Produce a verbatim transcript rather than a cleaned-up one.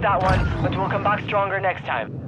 that one, but we'll come back stronger next time.